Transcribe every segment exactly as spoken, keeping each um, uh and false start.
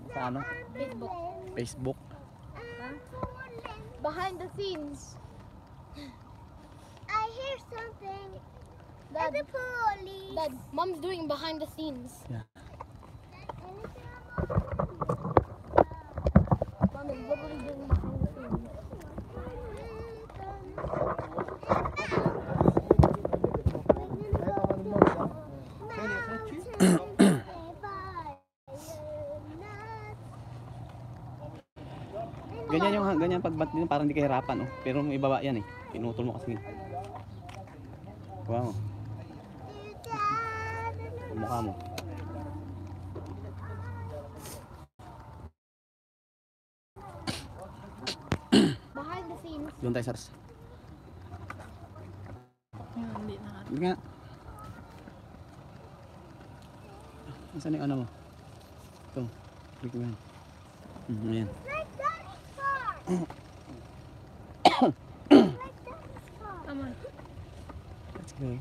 sa ano? Facebook. Facebook. Huh? Behind the scenes. I hear something. Dad, The police. Dad, Mom's doing behind the scenes. Yeah. Mom is literally doing behind the scenes. Ganyan yung ganyan pagbat din parang hindi kahirapan, oh. Pero may ibaba yan eh. Pinutol mo kasi. Wow. Mukha mo. Behind the scenes. Doon tayo, Sars. Hindi na. Hindi nga. Nasaan yung ano mo? Ito. Click mo yan. Hmm, ayan. Come on. Let's go.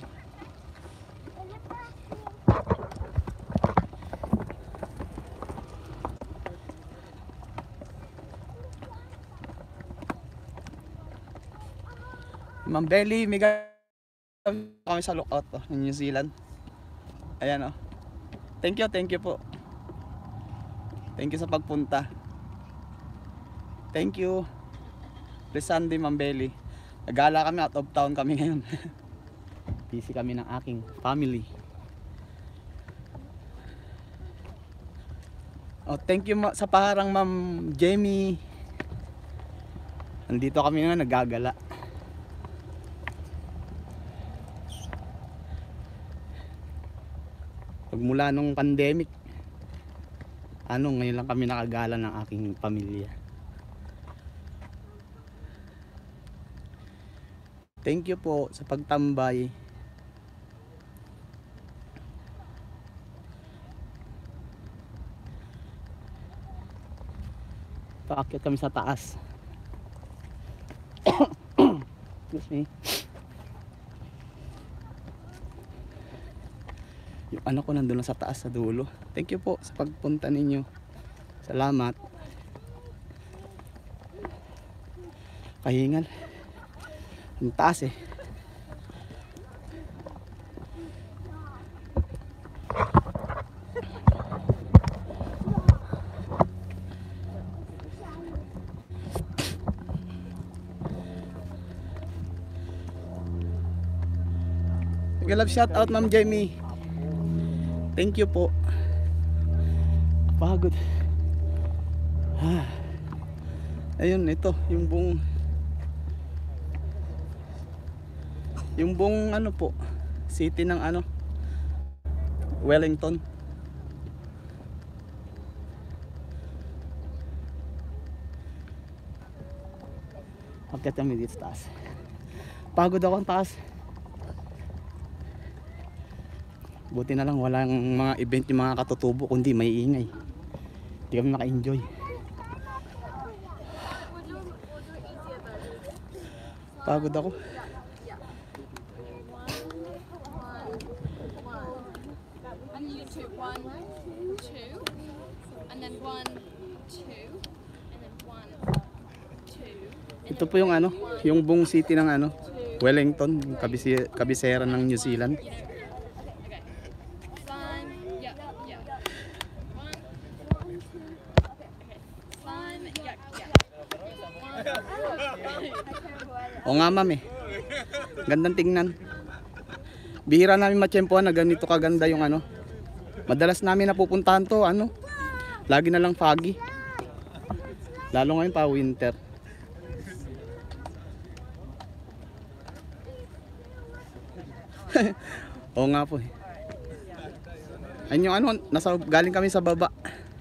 Ma'am Belly, may kami sa lookout oh, ng New Zealand. Ayan oh. Thank you, thank you po. Thank you sa pagpunta. Thank you. This Sunday, Ma'am Belly. Nagala kami, out of town kami ngayon. Busy kami ng aking family. Oh, thank you sa paharang, Ma'am Jamie. Nandito kami nga naggagala. Pagmula nung pandemic, ano, ngayon lang kami nakagala ng aking pamilya. Thank you po sa pagtambay. Paakyat kami sa taas. Excuse me. Yung anak ko nandun lang sa taas sa dulo. Thank you po sa pagpunta ninyo. Salamat. Kahingal. Ang taas eh. Galap shout out Ma'am Jamie. Thank you po. Pagod. Ah. Ayun, ito yung buong yung buong ano po, city ng ano, Wellington. Akyat kami dito sa taas. Pagod ako ang taas. Buti na lang walang mga event yung mga katutubo, kundi may ingay. Hindi kami maka-enjoy. Pagod ako. And you two, one, two, and then one, two, and then one, two. Ito po yung ano, yung buong city ng ano, Wellington, yung kabise kabisera ng New Zealand. O nga ma'am eh. Gandang tingnan. Bihira namin matsyempohan na ganito kaganda yung ano. Madalas namin napupuntahan to ano. Lagi na lang foggy. Lalo ngayon pa winter. O nga po eh. Ayun yung ano, nasa, galing kami sa baba.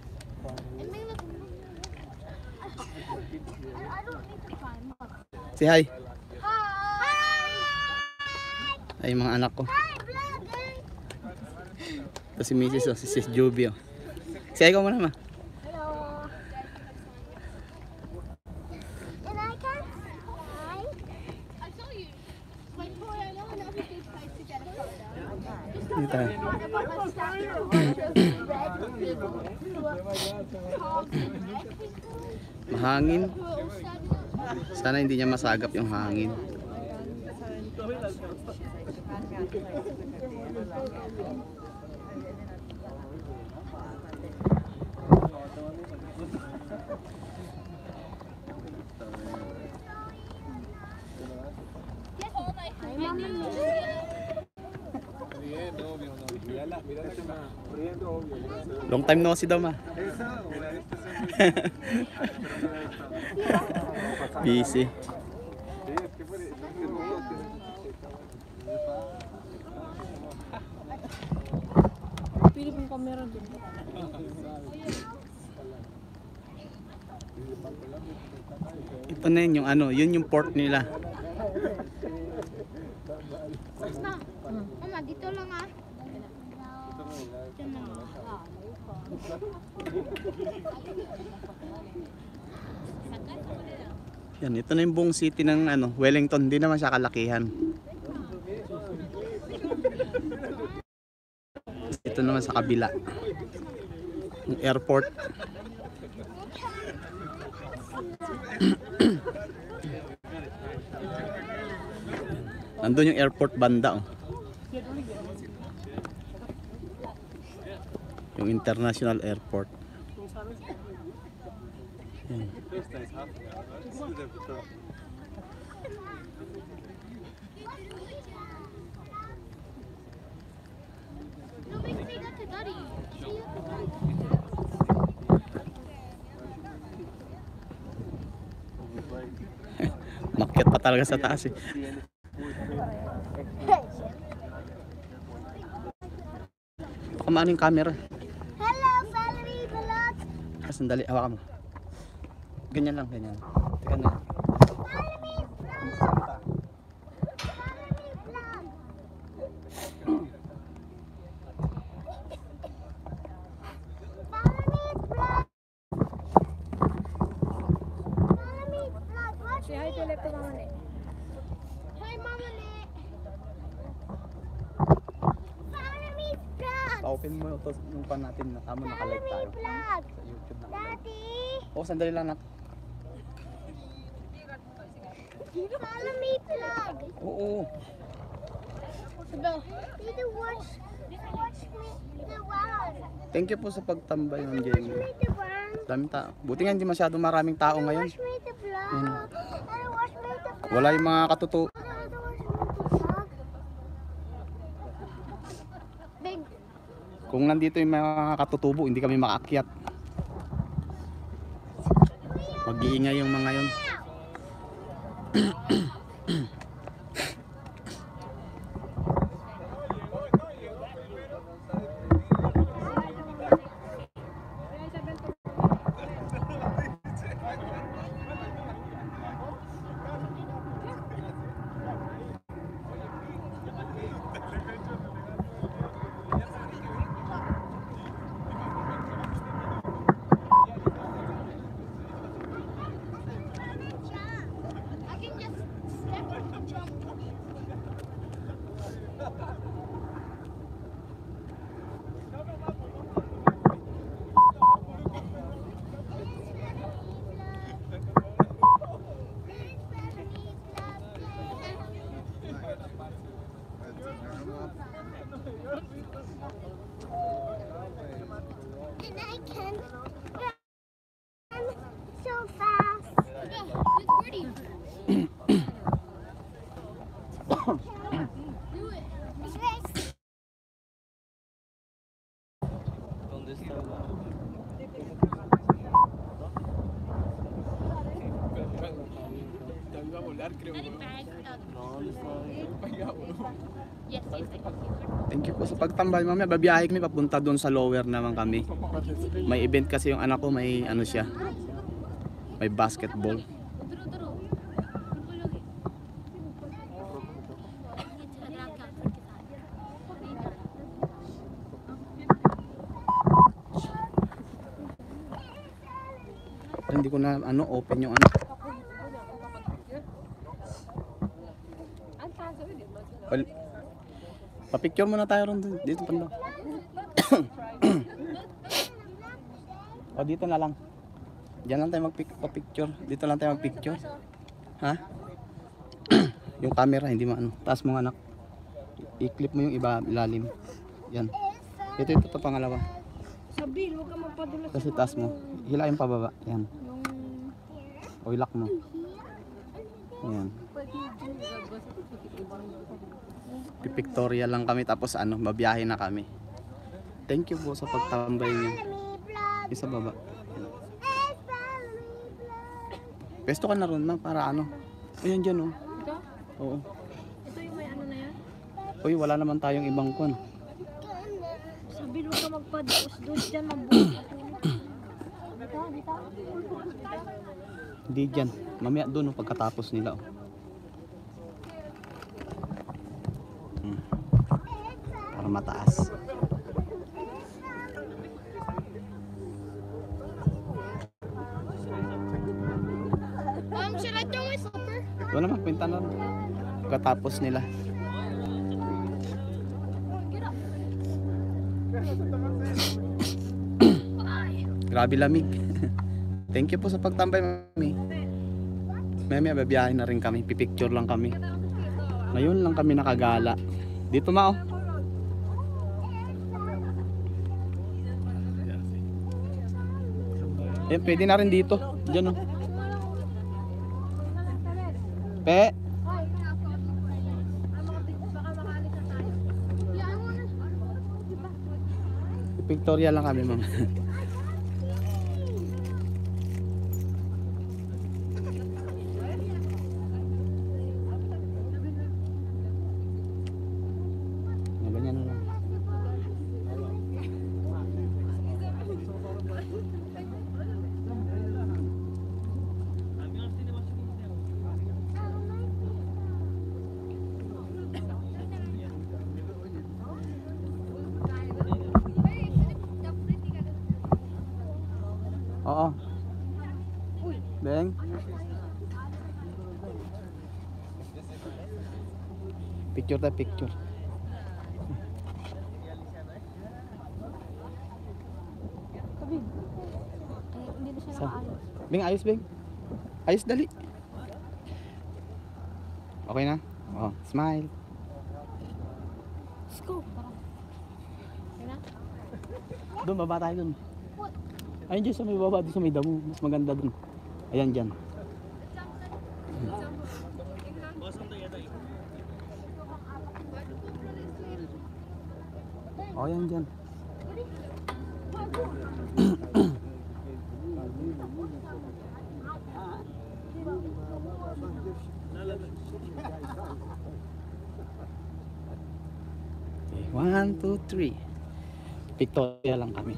Say hi. Ay mga anak ko. Ito si Missus Oh, si Sis Juby oh. Say hi ko muna ma. Hello. And I can hi. I saw you. Like, boy, I know enough of these places to get a photo. Dito tayo. What about my statue? Mahangin. Sana hindi niya masagap yung hangin. Long time no see daw ma. Busy. Pili pong camera dun. Ito na yun yung ano, yun yung port nila. Ma, mama, dito lang ah. Yan, ito na yung buong city ng ano, Wellington, hindi naman siya kalakihan. Ito naman sa kabila. Yung airport. Nandun yung airport banda oh. Yung international airport. Yan. Makyat pa talaga sa taas eh. Kamaan yung camera. Hello, Valerie Vlog. Ah, sandali, hawakan mo. Ganyan lang, ganyan. Teka na. Valerie Vlog. Valerie Vlog. Valerie Vlog. Valerie Vlog. Watch Say hi to left to mama eh. Hi, Mama Lee. Valerie Vlog. Pa-open mo ito yung pan natin na tamo nakalive tayo. Vlog. Sa YouTube na. Daddy. Oh, sandali lang nak. Valerie Vlog. Oo. Did you watch? Watch me the world. Thank you po sa pagtambay ng Watch Jamie. me the world. Daming tao. Buti nga hindi masyadong maraming tao ngayon. Watch me the vlog. And watch me the vlog. Wala yung mga katutu. And watch me the vlog. Big. Kung nandito yung mga katutubo, hindi kami makaakyat. Mag-iingay yung mga yun. I can just step and jump. And I can run so fast. Yeah, it's pretty. Do it. Race. Any bag? Um, yes, yes, I can see her. Thank you po sa pagtambay. Mamaya babiyahe kami papunta doon sa lower naman kami. May event kasi yung anak ko, may ano siya. May basketball. Duro, duro. Bulog eh. Hindi ko na ano open yung ano. Well, pa-picture muna tayo ron dito pando. O dito na lang. Diyan lang tayo magpicture. Dito lang tayo magpicture. Ha? Yung camera hindi maano. Taas mo anak. I-clip mo yung iba ilalim. Yan. Ito ito to pangalawa. Sabi, huwag ka magpadulas. Kasi taas mo. Hilahin pababa. Yan. Yung... O ilak mo. Ayan. Pipictorial lang kami tapos ano, babiyahe na kami. Thank you po sa pagtambay niyo. Isa baba. Pesto ka na ron na para ano. Ayan dyan oh. Ito? Oo. Ito yung may ano na yan? Uy, wala naman tayong ibang kwan. Sabi, huwag ka magpadulas doon dyan. Mabuhay. Dito, dito. Hindi dyan. Mamaya doon oh, pagkatapos nila oh. Hmm. Para mataas. Um, should I throw my slipper? Doon naman, kwenta na rin. Pagkatapos nila. Grabe lamig. Thank you po sa pagtambay, mami. Mami, babiyahin na rin kami. Pipicture lang kami. Ngayon lang kami nakagala. Dito ma oh. Eh, pwede na rin dito. Diyan oh. Pe. Pictorial lang kami, ma'am. Ganyan na lang. Oo. Beng. Picture tayo, picture. Sabi, eh, hindi na siya Sa- nakaayos. Beng, ayos, Beng. Ayos, dali. Okay na? Oh, smile. Let's go. Tara. Okay na? Doon, baba tayo doon. Ayun dyan sa may baba, doon sa may damo. Mas maganda doon. Ayan dyan. Oh, ayan dyan. Okay, one, two, three. Victoria lang kami.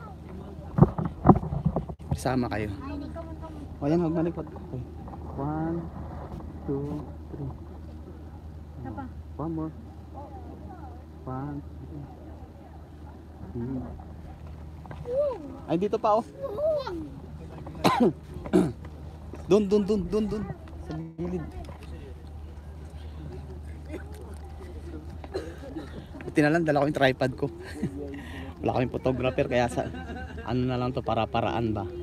Sama kayo. O yan, huwag malikot. Okay. One, two, three. Apa? One more. One, two, three. Ay, dito pa oh. Dun, dun, dun, dun, dun. Sa gilid. Buti na lang, dala ko yung tripod ko. Wala kaming photographer, kaya sa ano na lang to, para paraan ba.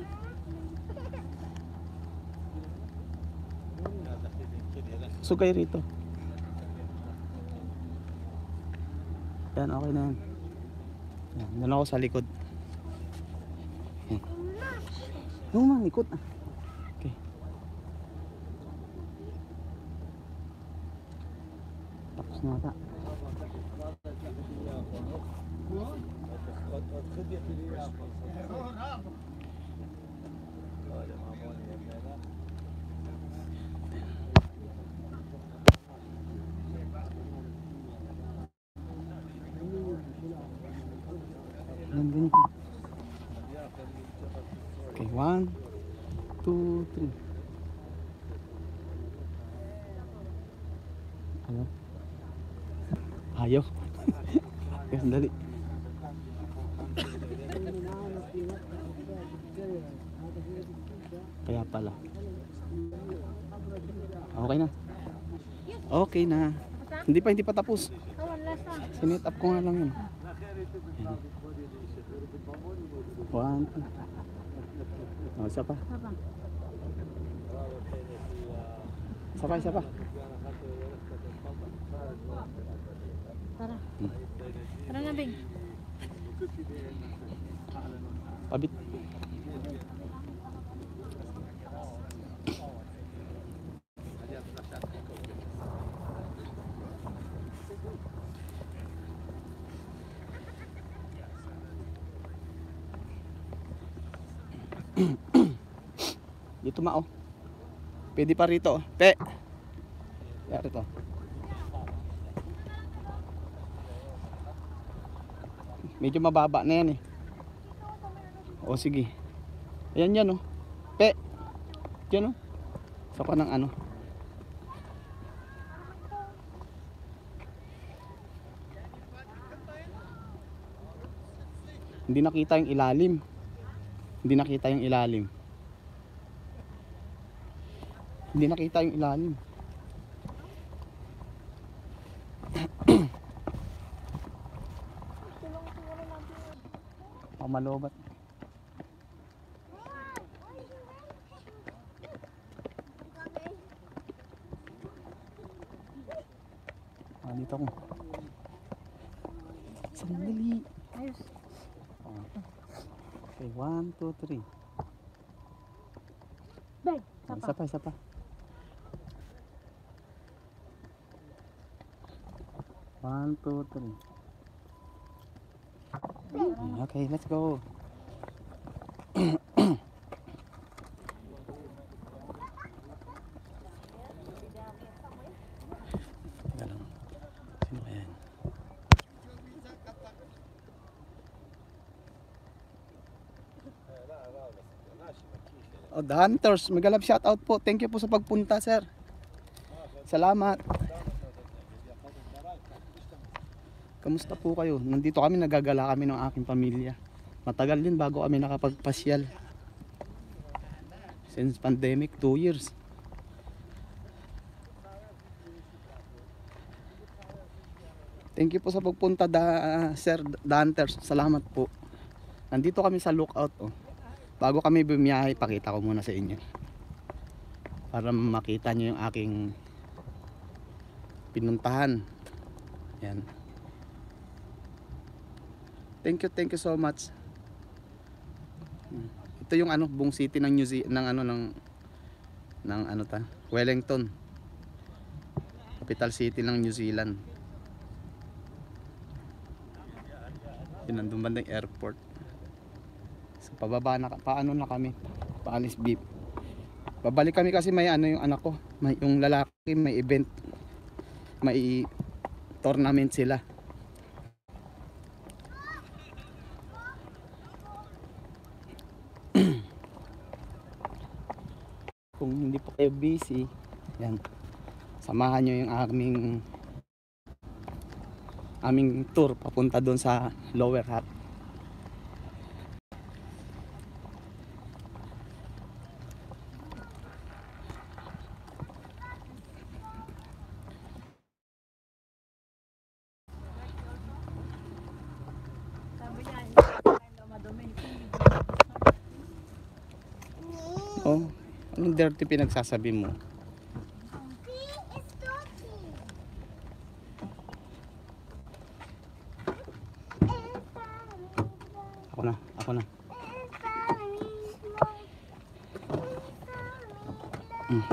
So kayo rito. Yan, okay na yan. Yan, doon ako sa likod. Yan. No man, ikot. Okay. Tapos na ata. Okay, one, two, three. Ayaw. Ayaw. Okay, sandali. Kaya pala. Okay na. Okay na. Hindi pa, hindi pa tapos. Awan, last na. Sinit up ko nga lang yun. Ayan. One, two. Oh, isa pa. Papa. Isa pa, isa pa. Tara. Tara na, Bing. Pabit. Dito mao. Pwede pa rito. Pe. Yari to. Medyo mababa na yan eh. O sige. Ayan yan oh. Pe. Yan oh. Saka ng ano. Hindi nakita yung ilalim. Hindi nakita yung ilalim. Hindi nakita yung ilalim. Pamalobat. Ah, dito ako. Sandali. Ayos. Okay, one, two, three. Bing. Ah, Papa. isa pa, isa pa. One, two, three. Okay, let's go. Teka lang. Sino kaya yan? Oh, the Hunters, magalab shout out po. Thank you po sa pagpunta, sir. Salamat. Kamusta po kayo? Nandito kami, nagagala kami ng aking pamilya. Matagal din bago kami nakapagpasyal. Since pandemic, two years. Thank you po sa pagpunta, da, uh, sir, the Hunters. Salamat po. Nandito kami sa lookout. Oh. Bago kami bumiyahe, pakita ko muna sa inyo. Para makita nyo yung aking pinuntahan. Yan. Thank you, thank you so much. Ito yung ano, buong city ng New Zealand, ng ano ng ng ano ta, Wellington. Capital city ng New Zealand. Yun, nandun bandang airport. So, pababa na, paano na kami? Paalis beep. Babalik kami kasi may ano yung anak ko, may yung lalaki, may event, may tournament sila. Kung hindi po kayo busy, yan, samahan nyo yung aming aming tour papunta doon sa lower hut. Oh, anong dirty pinagsasabi mo? Ako na, ako na. Mm.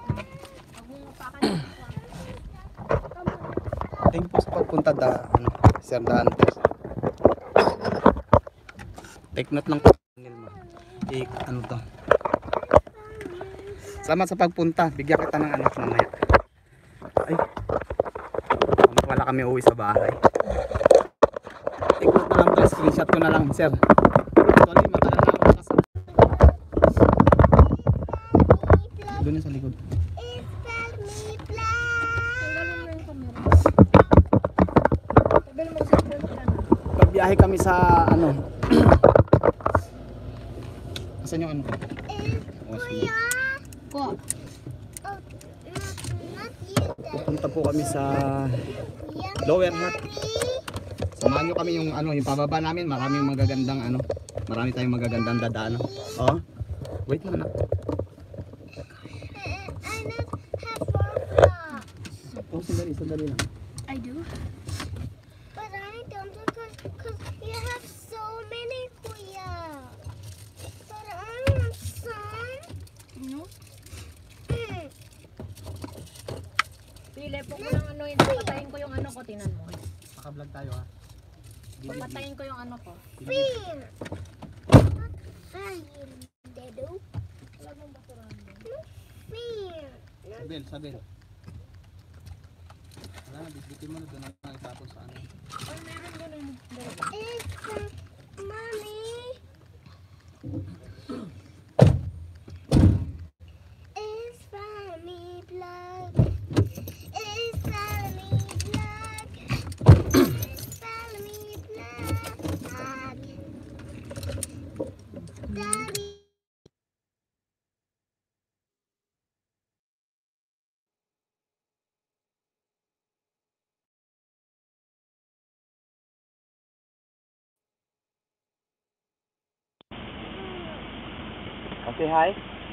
Thank you po sa pagpunta da, ano, Sir Dantes. Take note lang po. I, ano to? Salamat sa pagpunta. Bigyan kita ng anak mamaya. Ay. Wala kami uwi sa bahay. Take note na lang to. Screenshot ko na lang, sir. Actually, matagal na ako nakasama. Doon sa likod. Pagbiyahe kami sa ano. Asan yung ano? Oh, sige. Ko. Pupunta po kami sa lower hut. Samahan nyo kami yung ano, yung pababa namin, maraming magagandang ano, marami tayong magagandang dadaan. Oh. Wait lang anak. And I not have Roblox. Oh, sandali, sandali lang. I do. But I don't because because you have so many kuya. But I want some. No. Mm. Pili po ko ng ano yun. Papatayin ko yung ano ko. Tinan mo. Naka-vlog tayo ha. Papatayin ko yung ano ko. Fear. Fear. Dedo. Wala mong basurahan mo. Fear. Sabel, sabel. Wala na, bitbitin mo na doon na itapos sa ano. Ay, meron ganun. It's uh, mommy. It's family blood. It's family blood. It's family blood. Daddy. Okay, hi.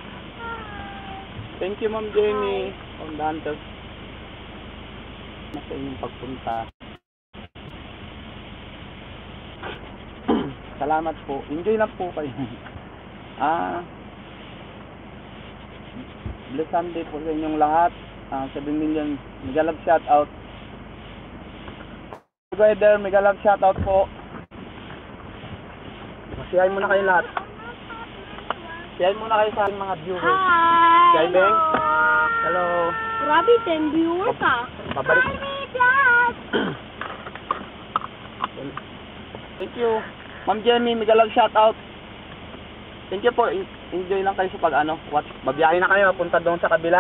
Thank you, Ma'am Jenny. From the Hunters. Nasa inyong pagpunta. Salamat po. Enjoy lang po kayo. Ah, bless Sunday po sa inyong lahat. Ah, seven million. Mega love shout out. Together, mega love shout out po. Masiyahin muna kayo lahat. Siyahin muna kayo sa aking mga viewers. Hi. Siyahin, Beng. Hello. Grabe, ten viewers ah. Pabalik. Vlog. Thank you. Ma'am Jenny, mega love shout out. Thank you po. En- Enjoy lang kayo sa pag ano, watch. Babiyahe na kayo papunta doon sa kabila.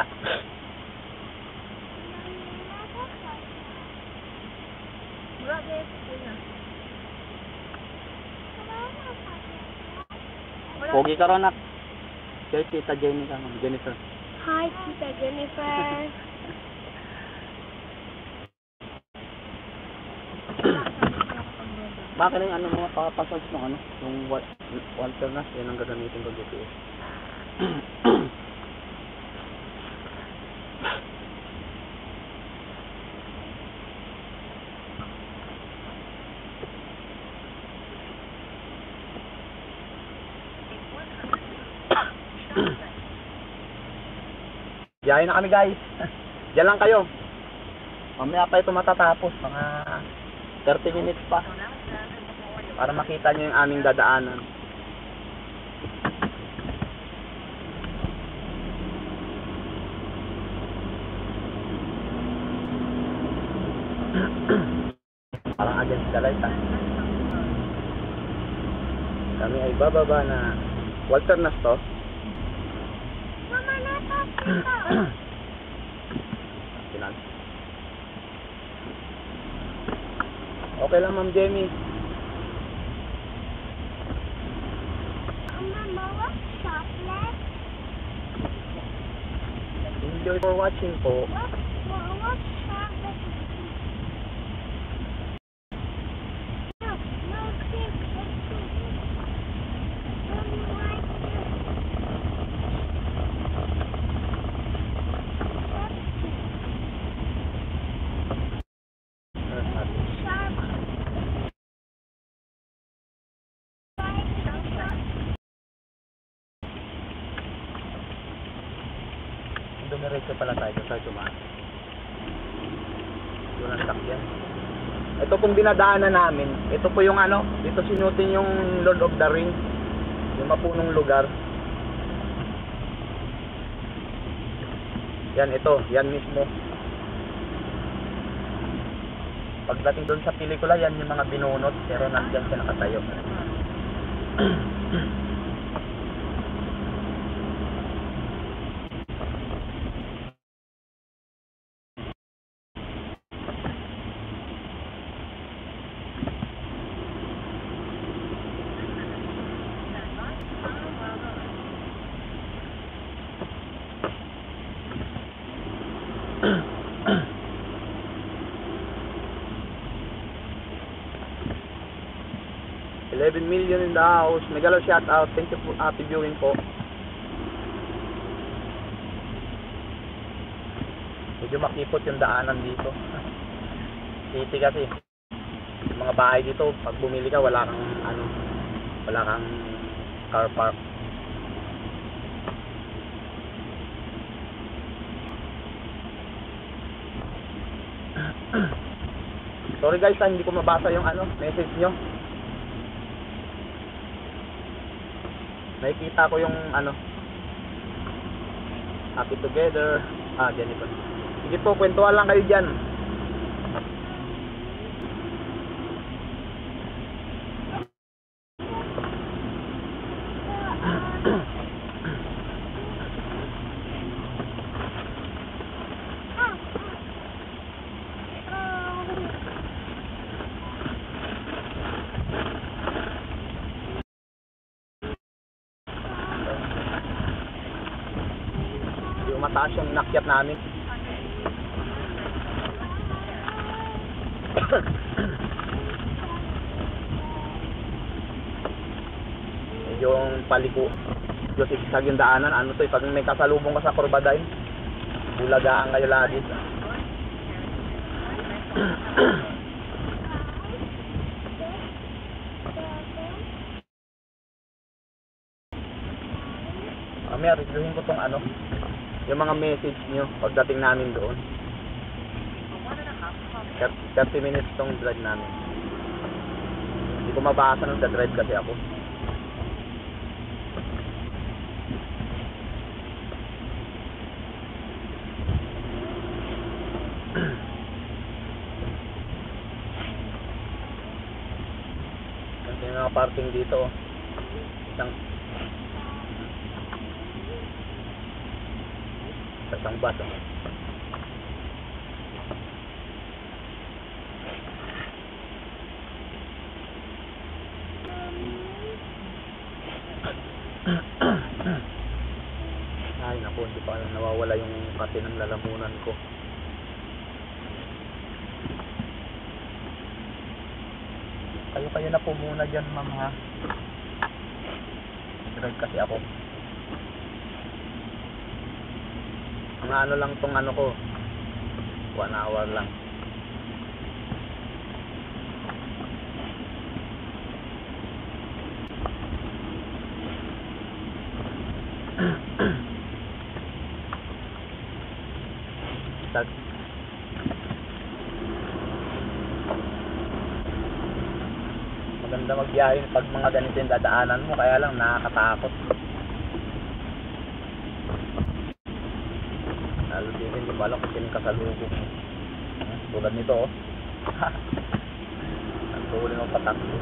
Grabe. Kuya. Pogi ka ron at. Kaya Tita Jenny ka, Ma'am Jennifer. Hi, Tita Jennifer. Bakit na yung ano mga papasals ng ano, yung wa- Walter na, yan ang gagamitin ko G P S. Biyahe na kami guys. Diyan lang kayo. Mamaya pa ito matatapos, mga thirty minutes pa. Para makita nyo yung aming dadaanan. Parang against the light ha. Kami ay bababa na. Walter na to. Mama, natapos. Pinan. Okay lang Ma'am Jamie. Mama, what's chocolate? Enjoy for watching po. What, what, what's chocolate? No, no, kids, let's do this. Mommy, why sharp? Dumiretso pala tayo sa tumaan. Doon ang sakyan. Ito pong dinadaanan namin. Ito po yung ano, dito sinutin yung Lord of the Rings. Yung mapunong lugar. Yan ito, yan mismo. Pagdating doon sa pelikula, yan yung mga binunot. Pero nandiyan siya nakatayo. eleven million in the house. Mega love shout out. Thank you for happy viewing po. Medyo makipot yung daanan dito. City kasi. Yung mga bahay dito, pag bumili ka, wala kang ano, wala kang car park. Sorry guys, ah, hindi ko mabasa yung ano, message nyo. Nakikita ko yung ano, happy together. Ah, ganito. Sige po, kwentuhan lang kayo dyan. Mataas yung nakyat namin. Medyo yung paliko. Medyo sigsag yung daanan. Ano to, pag may kasalubong ka sa Corbadine, bulagaan kayo lagi. Kami, review ko tong ano, yung mga message nyo pagdating namin doon. thirty minutes tong drive namin. Hindi ko mabasa nung drive kasi ako. Kasi yung mga parking dito, isang isang bus. Ay naku, hindi pa nawawala yung kasi ng lalamunan ko. Kayo kayo na po muna dyan, ma'am, ha. Drive kasi ako. Mga ano lang tong ano ko, one hour lang. Tag maganda magbiyahe pag mga ganito yung dadaanan mo, kaya lang nakakatakot. Lalo din hindi pa alam kung sino kasalubong. Tulad nito, oh. Ang tuloy ng patakbo.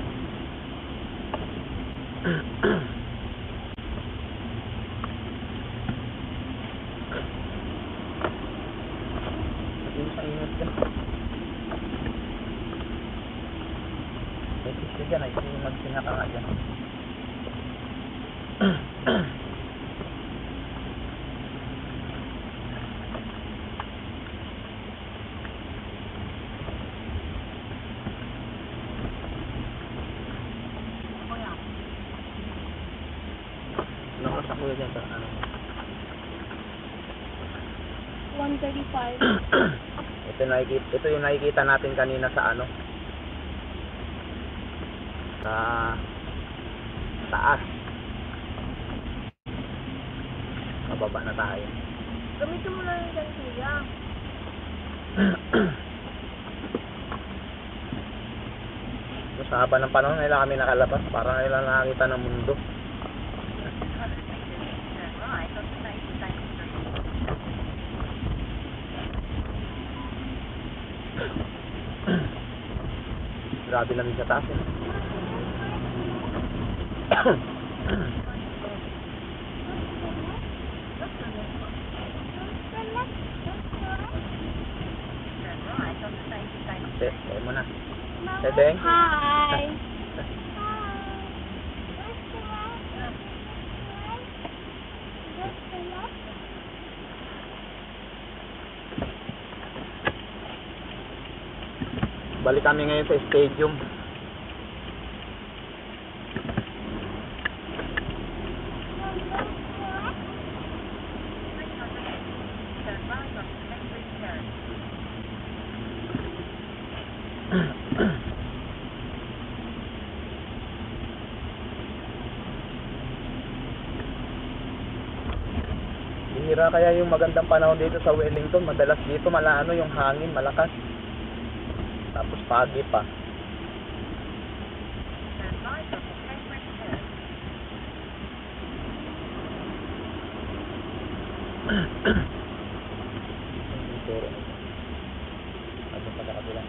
Hindi sa ingat ka. May piste dyan, ay hindi magsinga ka nga dyan. Nakasak ko dyan sa ano. one thirty-five. Ito, nakikita, ito yung nakikita natin kanina sa ano, sa taas. Mababa na tayo. Gamitin mo lang yung ganito yan. Sa haba ng panahon nila kami nakalabas para nila nakakita ng mundo. Grabe lang sa taas, eh. Okay, kaya mo na. Tedeng? Hi! Balik kami ngayon sa stadium. bihira kaya yung magandang panahon dito sa Wellington. Madalas dito malano yung hangin, malakas. Tapos pagi pa. Ano pa sa kabila?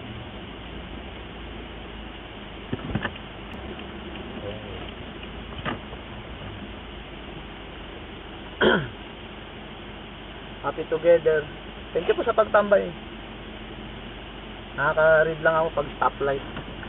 Happy together. Thank you po sa pagtambay. Nakaka-read lang ako pag stoplight.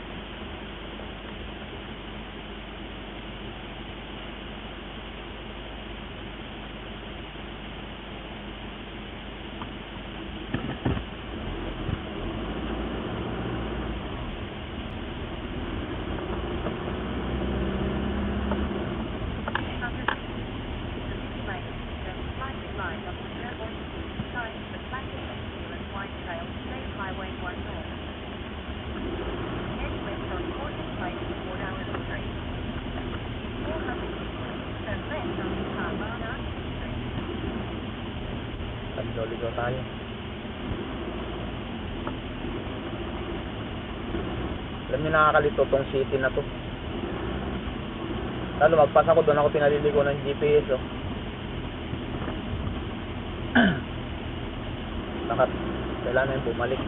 Ligaw tayo. Alam niyo, nakakalito tong city na to. Lalo magpas ako doon, ako pinaliligo ng G P S, oh. Nakat, kailangan na yung bumalik.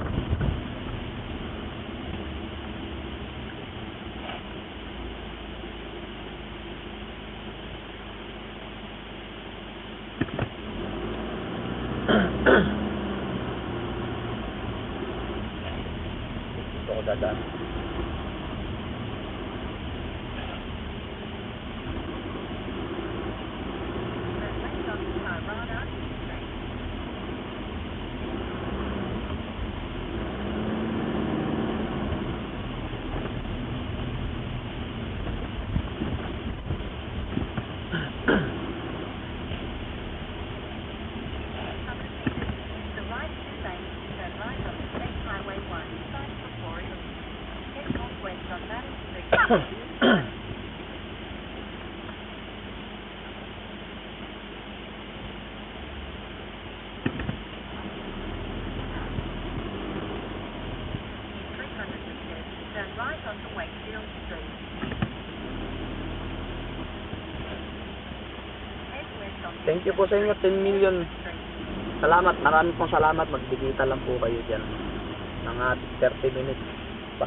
Gusto ko dadaan. Thank you po sa inyo, ten million. Salamat, maraming pong salamat. Magdigita lang po kayo dyan. Mga thirty minutes pa.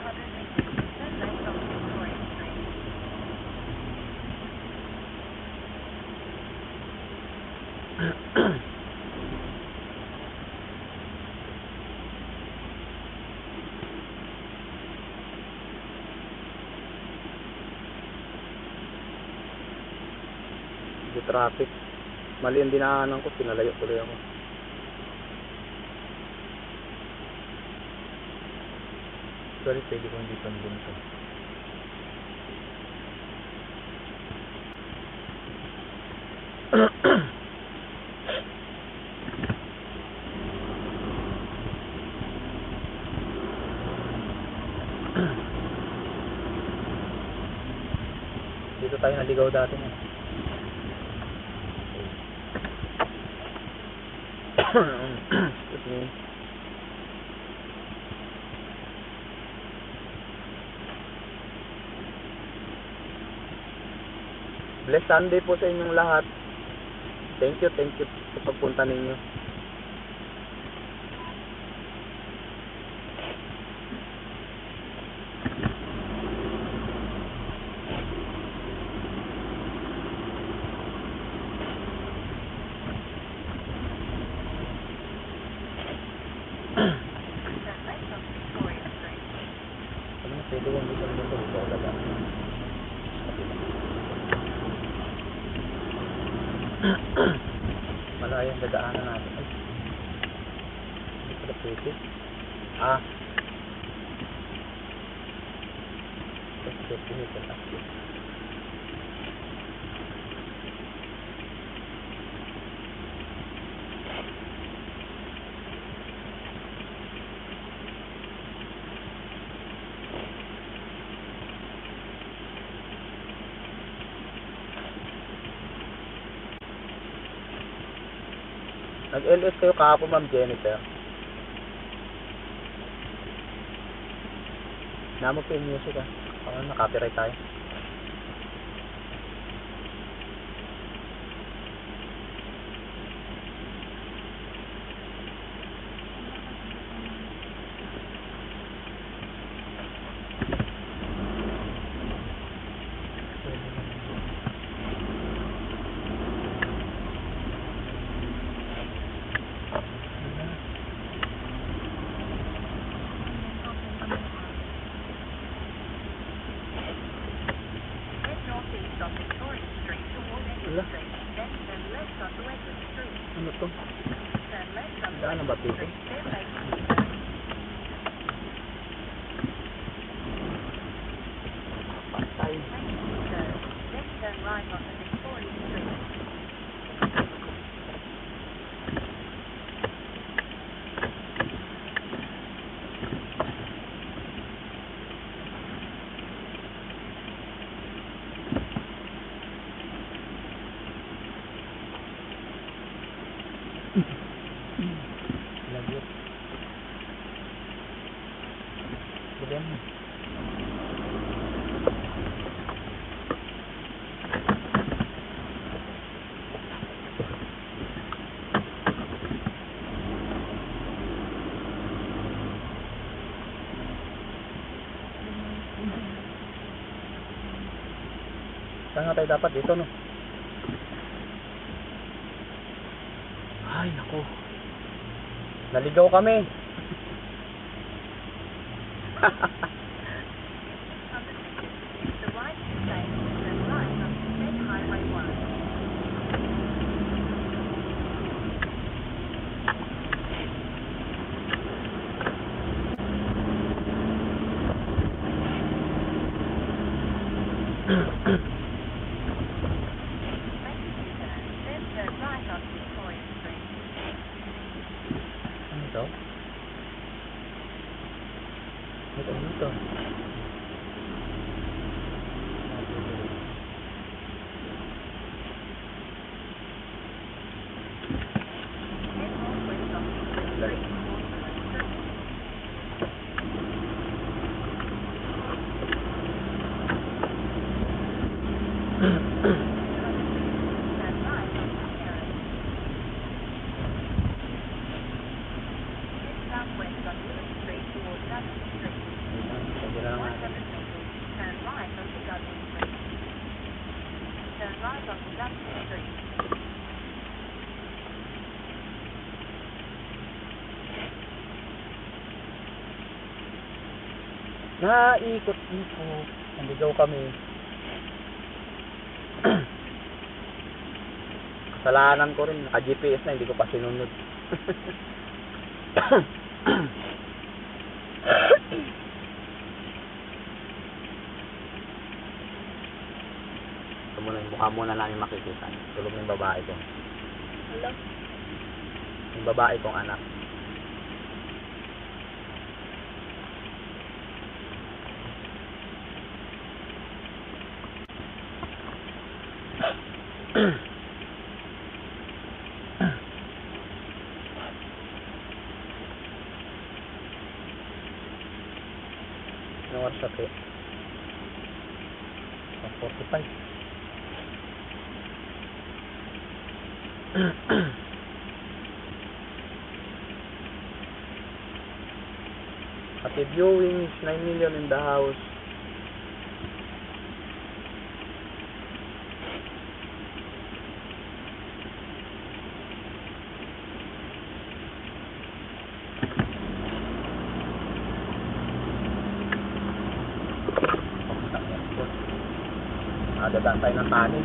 Di traffic. Mali ang dinaanan ko, pinalayo tuloy ako. Sorry, pwede kong dito din ito. Dito tayo naligaw dati na. Excuse me. Bless Sunday po sa inyong lahat. Thank you, thank you sa pagpunta ninyo. Pwede kong gusto nito dito talaga. Malayang dadaanan natin. Ay, hindi pala pwede. Ah, let's get to it and ask it. Nag-L S kayo kahapon, Ma'am Jennifer. Namo pa yung music ah. Baka na-copyright tayo. Wala. Ano to? Daan na ba dito? Patay. Lagot. Bukan. Saan nga tayo dapat dito, no? Ay, naku. Naligaw kami. Ano to? Ito, ano to? Naikot-ikot. Naligaw kami. Kasalanan ko rin. Naka-G P S na. Hindi ko pa sinunod. Ito muna yung mukha muna namin makikita. Tulog ng babae ko. Hello? Yung babae kong anak. Anong oras na ito? forty-five. Happy viewings, nine million in the house. Dadaan tayo ng tanin.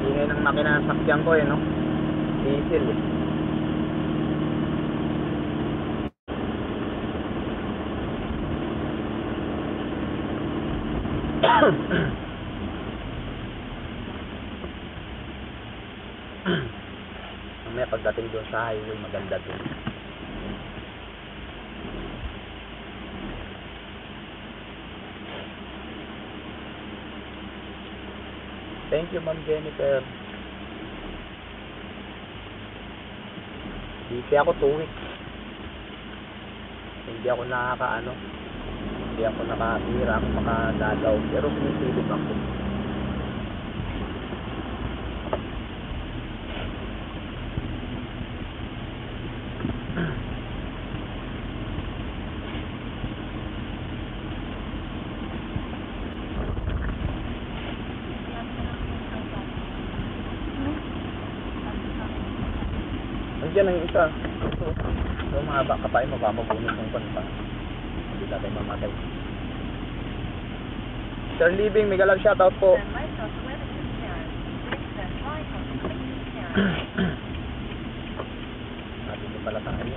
Ingay ng makina ng sakyan ko eh, no? Diesel eh. Mamaya pagdating doon sa highway, maganda doon. Thank you, Ma'am Jennifer. Busy ako two weeks. Hindi ako nakakaano. Hindi ako nakatira, ako makadalaw. Pero sinisilip ako. Nandiyan ang isa. So, mahaba ka pa, baka mabunod ng pan pa. Hindi natin mamatay. Sir Living, may galang shoutout po. Natin din pala tayo.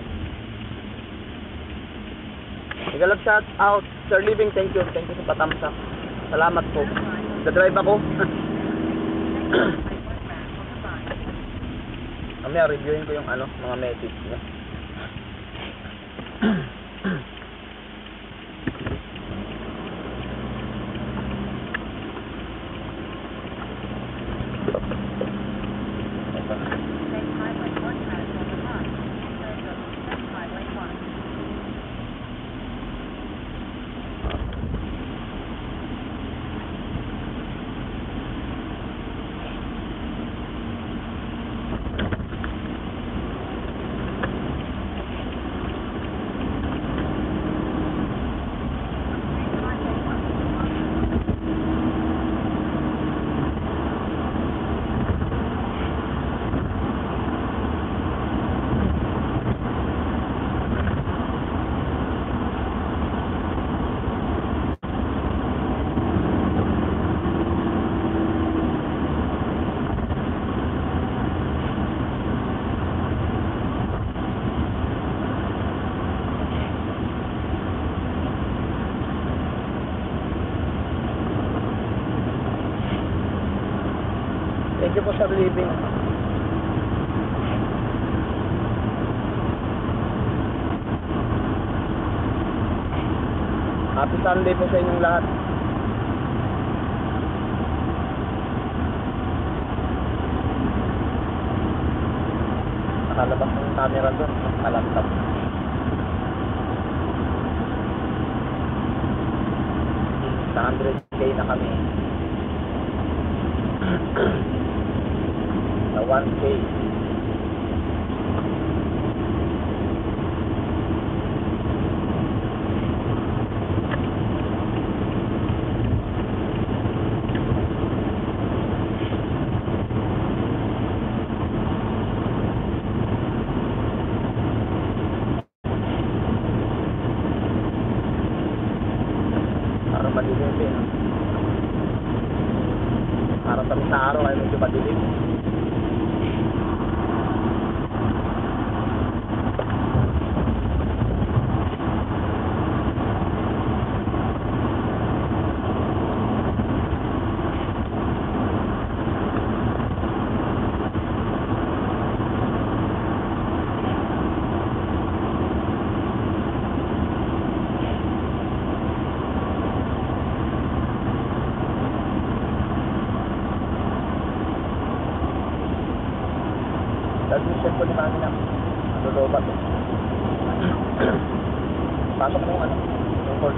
May galang shoutout. Sir Living, thank you. Thank you sa patamsak. Salamat po. Dadrive ako. Mamaya reviewin ko yung ano, mga message niya. Thank you po, Sir Living. Happy Sunday po sa inyong lahat. Nakalabas ng camera doon. Nakalaptop. Sa one hundred K na kami. Sa one K. Para madilim din. Para kami sa araw ay medyo madilim. Admission ko ni Mami na lulubat eh. Pasok mo yung ano, yung call.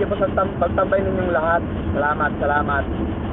you po sa tam- pagtambay ninyong lahat. Salamat, salamat.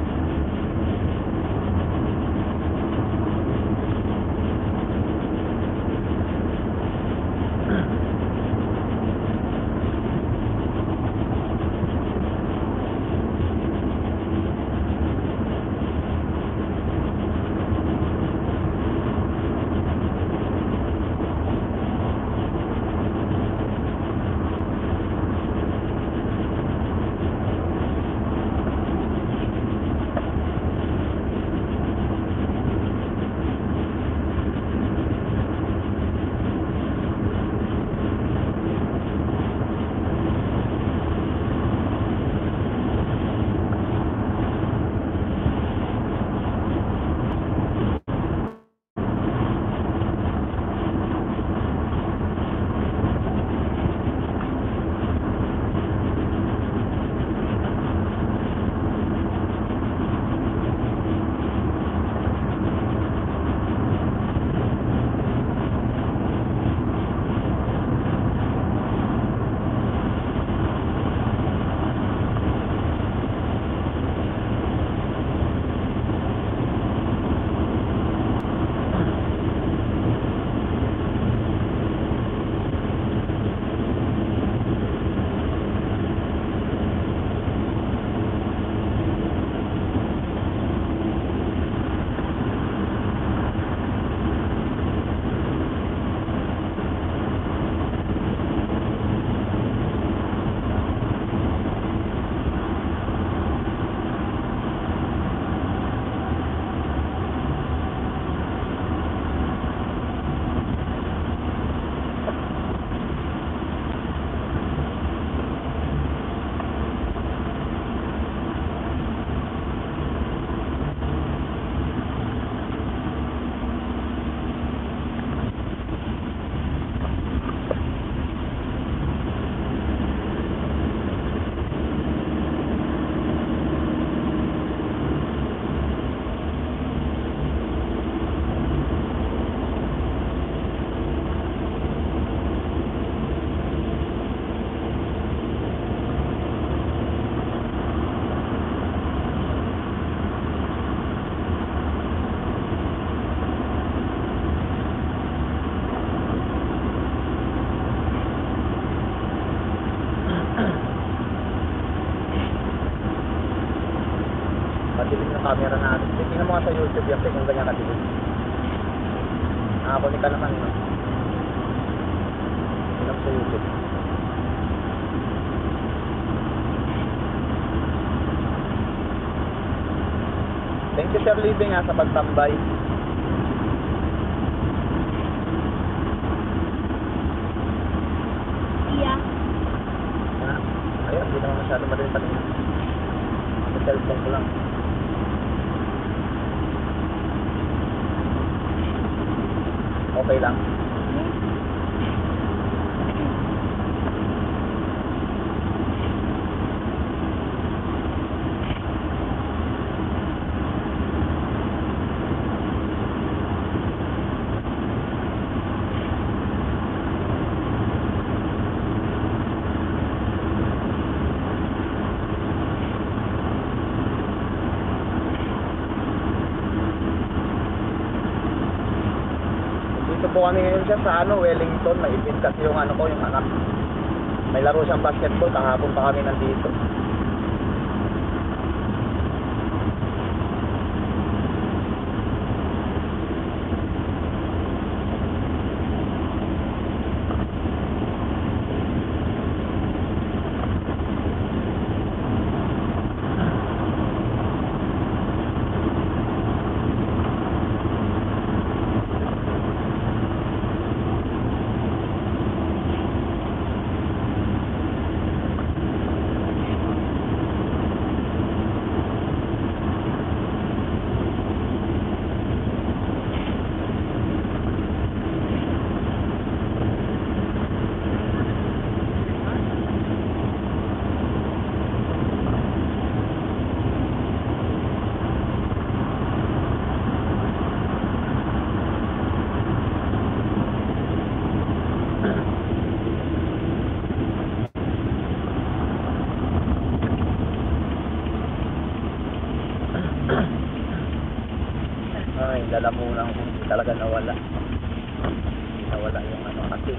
Madilim yung camera natin. Tingnan mo nga sa YouTube yung kung ganyan kadilim. Nakakunik ka naman, no? Tingnan mo sa YouTube. Thank you, Sir Living, ha, sa pagtambay. Yeah. Ha? Ayun, hindi naman masyado madaling paningin. Sa cellphone ko lang. Okay lang. Dito po kami ngayon siya sa ano, Wellington. May event kasi yung ano ko, yung anak. May laro siyang basketball, kahapon pa kami nandito. yung lalamunan ko, hindi talaga nawala. Nawala yung ano kasi.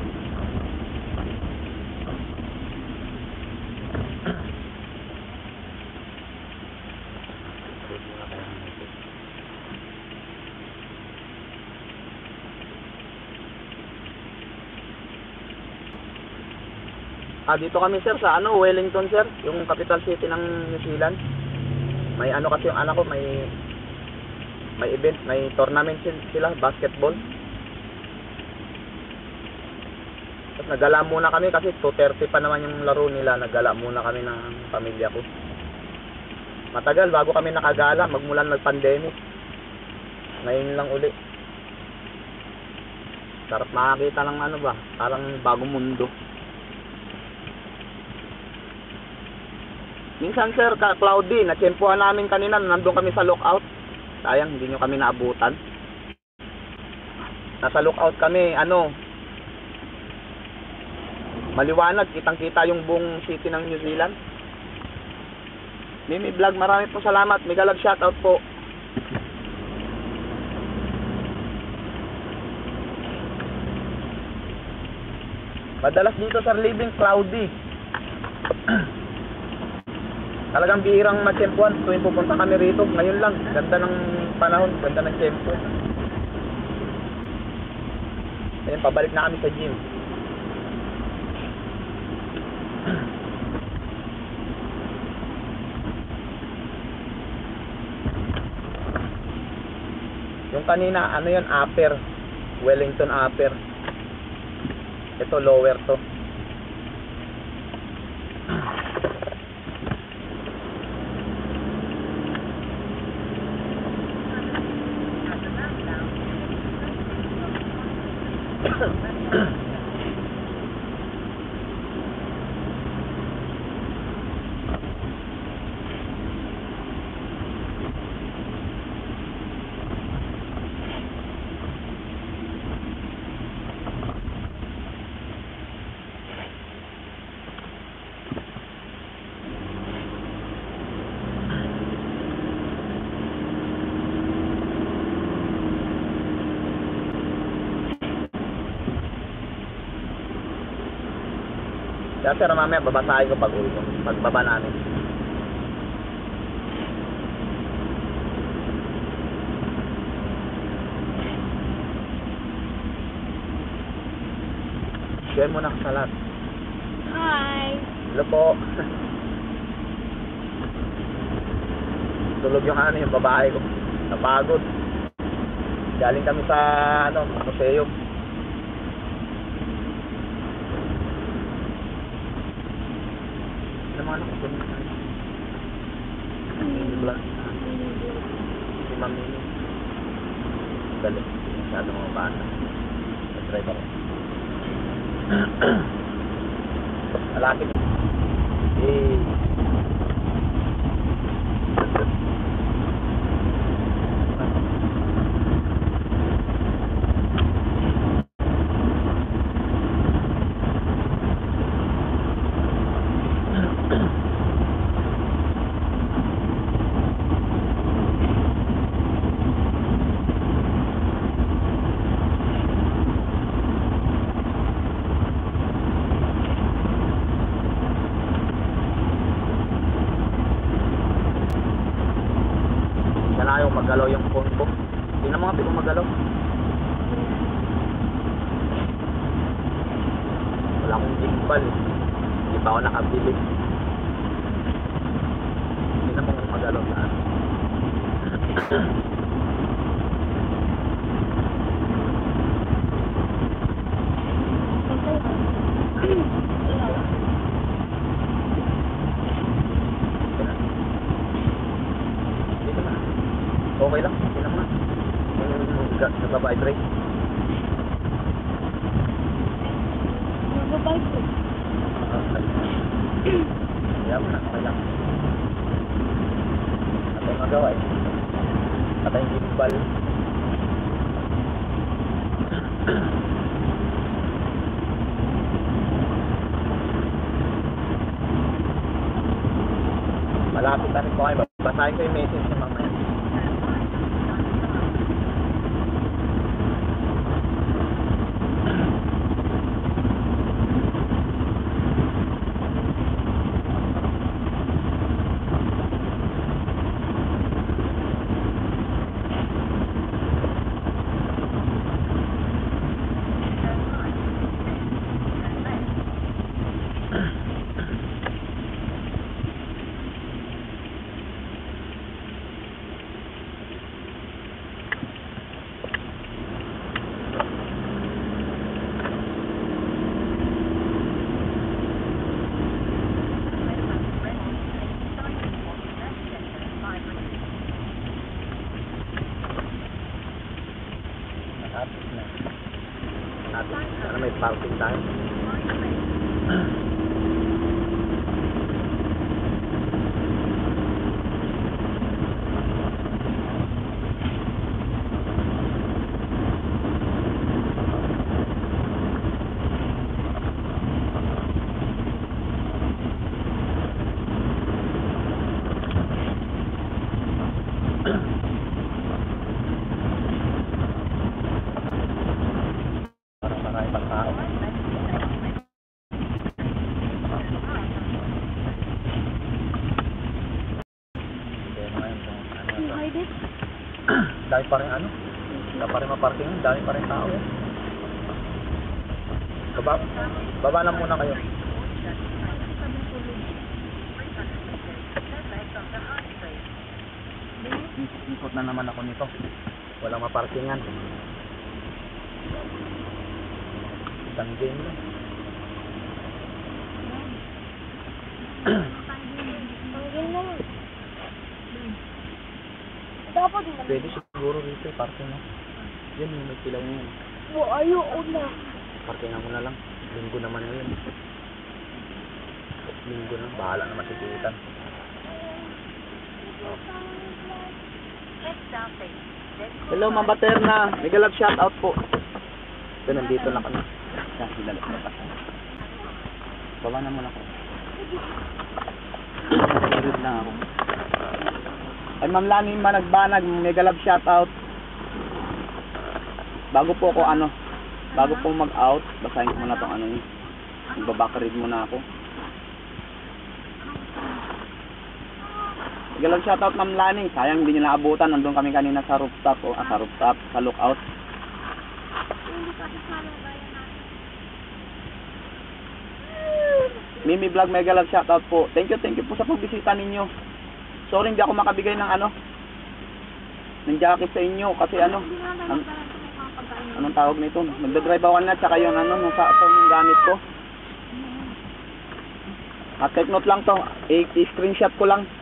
Ah, dito kami sir sa ano, Wellington sir, yung capital city ng New Zealand. May ano kasi yung anak ko, may may event, may tournament sila, basketball. Tapos nagala muna kami kasi two thirty pa naman yung laro nila, nagala muna kami ng pamilya ko. Matagal bago kami nakagala, magmulan nag-pandemic. Ngayon lang uli. Sarap makakita ng ano ba, parang bagong mundo. Minsan sir, ka-cloudy, natsempuhan namin kanina, nandun kami sa lookout. Sayang, hindi nyo kami naabutan. Nasa lookout kami, ano, maliwanag, kitang-kita yung buong city ng New Zealand. Mimi Vlog, marami po salamat. Megalag shoutout po. Madalas dito sir, living cloudy. Talagang bihirang matsempuan tuwing pupunta kami rito. Ngayon lang, ganda ng panahon, ganda ng tsempo. Ayun, pabalik na kami sa gym. Yung kanina, ano yun, upper, Wellington upper. Ito lower to. Kaya sir, mamaya babasahin ko pag uwi ko, pagbaba namin. Share mo na sa lahat. Hi! Hello po. Tulog yung ano, yung babae ko. Napagod. Galing kami sa ano, museo. Ano ko dun? Vlog. Si Mami. Galing. Masyado mga bata. Nag-drive ako. Malapit. Eh. Ayaw magalaw yung phone ko. Hindi na mga pito magalaw. Wala akong gimbal. Hindi pa ako nakabili. Hindi na mga magalaw sa ano. Okay lang, hindi naman. Nagbabibrate. Nagbabibrate. Kaya mo na, okay lang. Atay magawa eh. Atay gimbal. Malapit na rin po kayo. Basahin ko yung message niya mamaya. Atis na. Atis. Sana may parking tayo. Parang marami pang tao. Hindi na ngayon kung ano You na hide it? to. Dami pa rin ano. Dami pa rin maparking. Dami pa rin tao eh. Baba, baba lang muna kayo. Ikot na naman ako nito. Walang maparkingan. Isang game na. Tanggal na. Dapat din Pwede siguro rito eh. Parking na. Yan yung may pilaw niyan. mo. Ayoko na. Parkingan mo na lang. Linggo naman ngayon. Linggo na. Bahala naman si Titan. Oh. Hello, Ma'am Baterna. Mega love shout out po. Ito, nandito na kami. Yan, hinalap na pa. Baba na muna ako. Nag-read lang ako. Ay, Ma'am Lani Managbanag, mega love shout out. Bago po ako ano, bago po mag-out, basahin ko muna tong ano niyo. Magbabaka-read muna ako. Mega love shout out, Ma'am Lani. Sayang hindi niyo naabutan, nandun kami kanina sa rooftop o ah, sa rooftop, sa lookout. Hindi pa kasama kaya na. Mimi Vlog, mega love shout out po. Thank you, thank you po sa pagbisita ninyo. Sorry hindi ako makabigay ng ano, ng jacket sa inyo kasi ano, Hindi na an naman para sa mga pagkain. anong tawag nito? Nagdadrive ako na tsaka yung ano, nung sa phone yung gamit ko. At take note lang to, i-screenshot ko lang.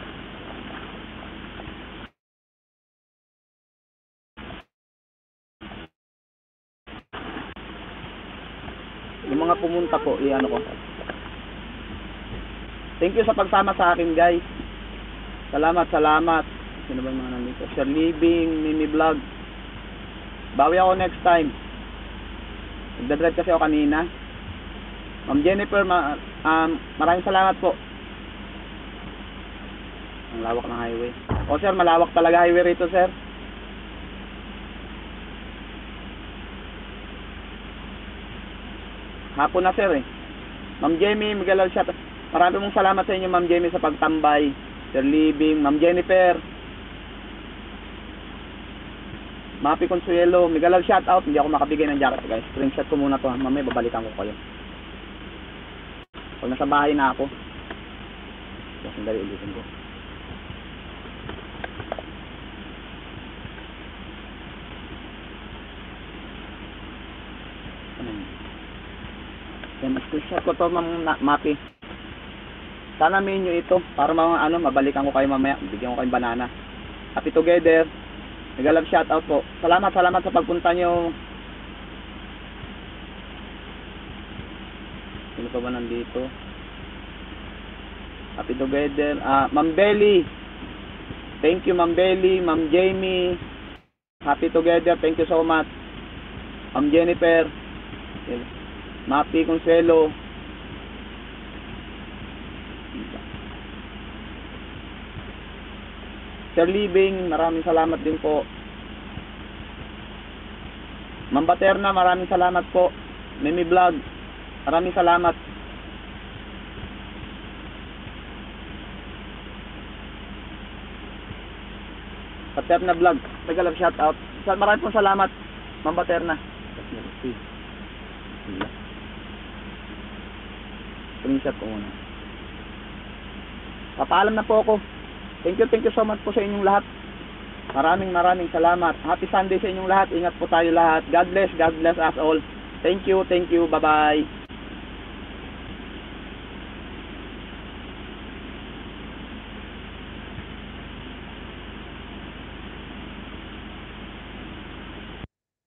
Yung mga pumunta po, i-ano ko. Thank you sa pagsama sa akin, guys. Salamat, salamat. Sino ba yung mga nandito? Sir Living, Mimi Vlog. Bawi ako next time. Nagdadrive kasi ako kanina. Ma'am Jennifer, ma um, maraming salamat po. Ang lawak ng highway. O sir, malawak talaga highway rito, sir. Hapon na, sir eh. Ma'am Jamie, Miguel Alshata. Marami mong salamat sa inyo, Ma'am Jamie, sa pagtambay. Sir Living, Ma'am Jennifer, Mapi Consuelo, Miguel shout out. Hindi ako makabigay ng jacket, guys. Screenshot ko muna to. Mamaya babalikan ko kayo. Pag nasa bahay na ako. So, sandali ulitin ko. Ano yun? Yan, screenshot ko to, Ma'am Mapi. Sana menu ito para mga ano, mabalikan ko kayo mamaya. Bigyan ko kayong banana. Happy together. Nag-love shout out po. Salamat, salamat sa pagpunta nyo. Sino pa ba nandito? Happy together. Ah, Ma'am Belly. Thank you, Ma'am Belly, Ma'am Jamie. Happy together. Thank you so much. Ma'am Jennifer. Mapi Consuelo. Sir Living, maraming salamat din po. Ma'am Baterna, maraming salamat po. Mimi Vlog, maraming salamat. Baterna Vlog, nag-love shout out. Maraming pong salamat, Ma'am Baterna. Screenshot ko muna. Papaalam na po ako. Thank you, thank you so much po sa inyong lahat. Maraming maraming salamat. Happy Sunday sa inyong lahat. Ingat po tayo lahat. God bless, God bless us all. Thank you, thank you. Bye-bye.